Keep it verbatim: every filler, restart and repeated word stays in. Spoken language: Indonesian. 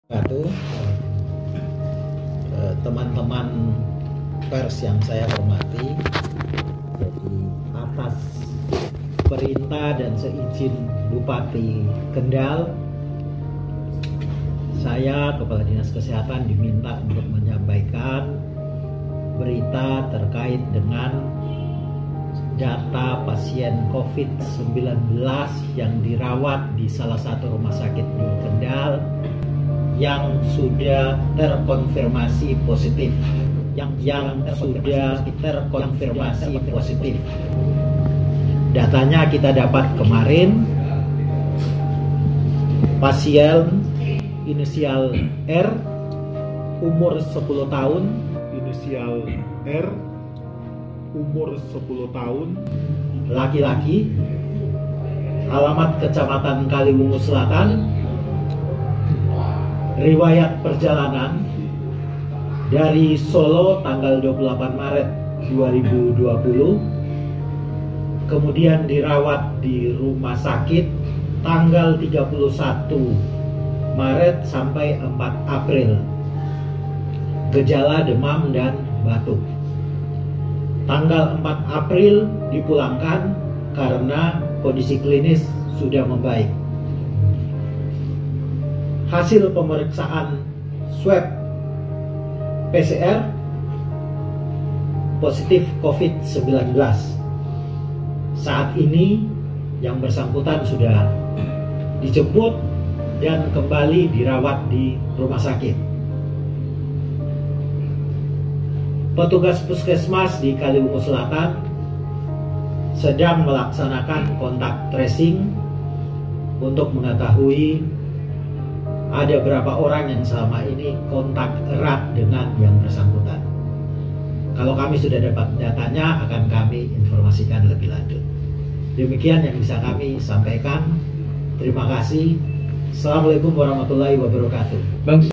Satu, teman-teman pers yang saya hormati, jadi atas perintah dan seizin Bupati Kendal, saya Kepala Dinas Kesehatan diminta untuk menyampaikan berita terkait dengan data pasien COVID sembilan belas yang dirawat di salah satu rumah sakit di Kendal yang sudah terkonfirmasi positif yang yang sudah terkonfirmasi positif. Datanya kita dapat kemarin, pasien inisial R, umur sepuluh tahun, inisial R, umur sepuluh tahun, laki-laki, alamat Kecamatan Kaliwungu Selatan, riwayat perjalanan dari Solo tanggal dua puluh delapan Maret dua ribu dua puluh, kemudian dirawat di rumah sakit tanggal tiga puluh satu Maret sampai empat April, gejala demam dan batuk. Tanggal empat April dipulangkan karena kondisi klinis sudah membaik. Hasil pemeriksaan swab P C R positif COVID sembilan belas. Saat ini yang bersangkutan sudah dijemput dan kembali dirawat di rumah sakit. Petugas puskesmas di Kaliwungu Selatan sedang melaksanakan kontak tracing untuk mengetahui ada berapa orang yang selama ini kontak erat dengan yang bersangkutan. Kalau kami sudah dapat datanya, akan kami informasikan lebih lanjut. Demikian yang bisa kami sampaikan. Terima kasih. Assalamualaikum warahmatullahi wabarakatuh. Bang.